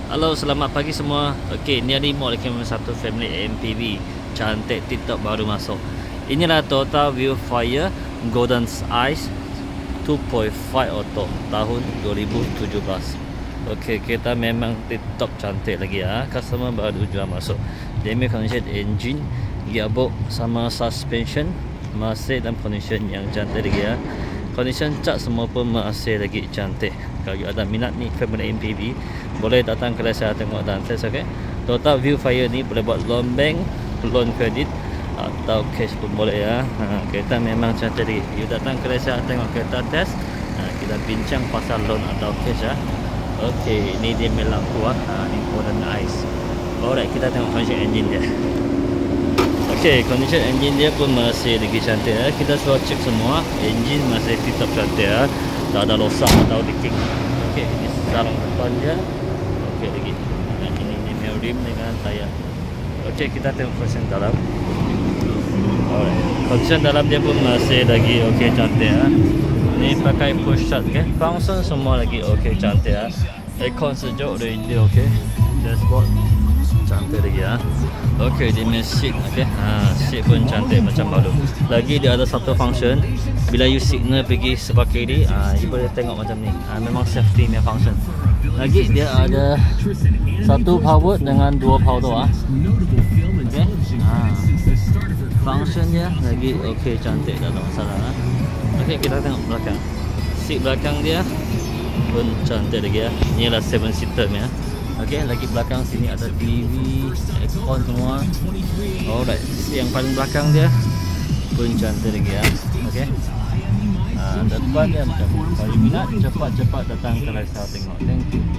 Halo, selamat pagi semua. Okey, ni ada Mod satu family MPV cantik TikTok baru masuk. Inilah Toyota Viewfire Golden Eyes 2.5 auto tahun 2017. Okey, kita memang TikTok cantik lagi ya. Customer baru jual masuk. Damage condition engine, gearbox sama suspension masih dalam condition yang cantik lagi ya. Condition cat semua pun masih lagi cantik. Kalau ada minat ni family MPV, boleh datang ke saya tengok dan test. Okay, Toyota Viewfire ni boleh buat loan bank, loan kredit atau cash pun boleh ya. Kereta memang cantik lagi. You datang ke saya tengok kereta test, kita bincang pasal loan atau cash ya. Okey, ini dia punya lampu ni Golden Eyes. Alright, kita tengok condition engine dia. Okey, condition engine dia pun masih lagi cantik ya. Kita sudah cek semua, engine masih tetap cantik ya. Tak ada rosak atau leaking. Okey, ini sarung depan dia. Okey lagi. Dan ini dia rim dengan tayar. Okey, kita tengok condition dalam. Alright, condition dalam dia pun masih lagi okey cantik ya. Ni pakai push start okey. Function semua lagi okey cantik ya. Aircon sejuk radio okey. Dashboard cantik lagi ya. Okey, dia punya seat okey. Seat pun cantik macam baru. Lagi dia ada satu function, bila you signal pergi sebelah kiri, you boleh tengok macam ni. Memang safety punya function. Lagi dia ada satu power dengan dua power okey. Function dia lagi okey cantik, tak ada masalah. Okey, kita tengok belakang. Seat belakang dia pun cantik lagi ya. Inilah 7 seater ya. Okey, lagi belakang sini ada TV, aircon semua. Alright, yang paling belakang dia pun cantik lagi ya. Okey. Depan dia macam kalau minat cepat-cepat datang ke saya tengok. Thank you.